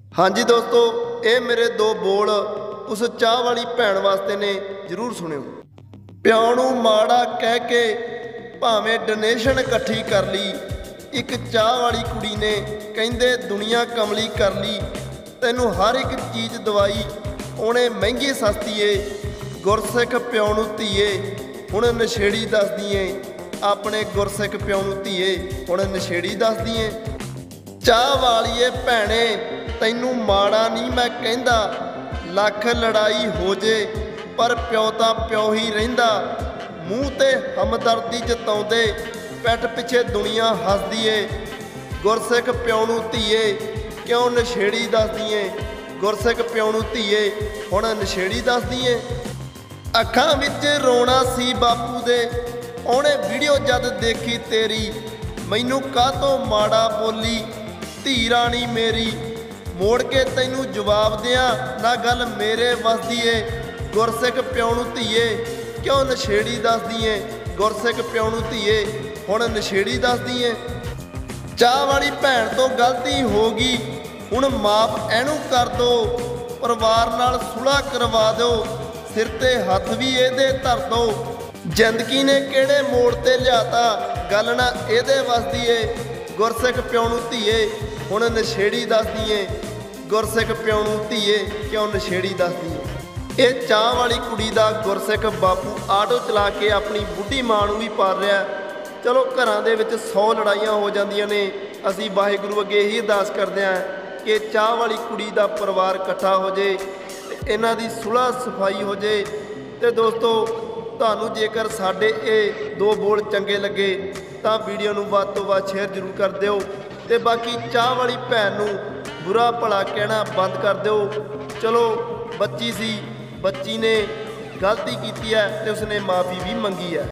हाँ जी दोस्तों, ये मेरे दो बोल उस चाह वाली भैन वास्ते ने, जरूर सुनियो। प्यो नूं माड़ा कह के भावें डोनेशन इकट्ठी कर ली, एक चाह वाली कुड़ी ने कहंदे दुनिया कमली कर ली। तैनू हर एक चीज़ दवाई उन्हें महंगी सस्ती है, गुरसिख प्यो नूं धीए हुण नशेड़ी दसदी है। अपने गुरसिख प्यो नूं धीए हुण नशेड़ी दसदी है। चाह वालीए भैणे तैनू माड़ा नहीं मैं कहंदा, लख लड़ाई हो जे पर प्यो तां प्यो ही रहिंदा। मूँह ते हमदर्दी जताउंदे पैठ पिछे दुनिया हसदी ए। गुरसिख प्यो नूं धीए क्यों नशेड़ी दसदी ए, गुरसिख प्यो नूं धीए हुण नशेड़ी दसदी ए। अखां विच रोना सी बापू दे, ਉਹਨੇ ਵੀਡੀਓ जद देखी तेरी, मैनू काहतों माड़ा बोली धी राणी मेरी। मोड़ के तैनू जवाब दियां ना गल मेरे वसदी ए। गुरसिख प्यो नूं धीए क्यों नशेड़ी दसदी ए, गुरसिख प्यो नूं धीए हुण नशेड़ी दसदी ए। चाह वाली भैन तो गलती हो गई, हुण माफ इहनू कर दो। परिवार नाल सुलह करवा दो, सिर ते हथ भी इहदे धर दो। जिंदगी ने किहड़े मोड़ ते लियाता, गल ना इहदे वसदी ए। गुरसिख प्यो नूं धीए हुण नशेड़ी दसदी ए, गुरसिख प्यो नूं धीए क्यों नशेड़ी दसदी ए। ਇਹ ਚਾਹ वाली कुड़ी ਦਾ गुरसिख बापू आटो चला के अपनी बुढ़ी मां नूं भी पाल रहा। चलो घरां दे विच 100 लड़ाइयां हो जांदियां ने, असीं वाहिगुरू अगे ही अरदास करदे हां कि चाह वाली कुड़ी दा परिवार इकट्ठा हो जाए, इन्हां दी सुलह सफाई हो जाए। ते दोस्तों ਤੁਹਾਨੂੰ ਜੇਕਰ ਸਾਡੇ ਇਹ ਦੋ ਬੋਲ ਚੰਗੇ ਲੱਗੇ ਤਾਂ ਵੀਡੀਓ ਨੂੰ ਵੱਧ ਤੋਂ ਵੱਧ ਸ਼ੇਅਰ ਜ਼ਰੂਰ ਕਰ ਦਿਓ, ਤੇ ਬਾਕੀ ਚਾਹ ਵਾਲੀ ਭੈਣ ਨੂੰ ਬੁਰਾ ਭਲਾ ਕਹਿਣਾ ਬੰਦ ਕਰ ਦਿਓ। ਚਲੋ ਬੱਚੀ ਸੀ, ਬੱਚੀ ਨੇ ਗਲਤੀ ਕੀਤੀ ਹੈ ਤੇ ਉਸਨੇ ਮਾਫੀ ਵੀ ਮੰਗੀ ਹੈ।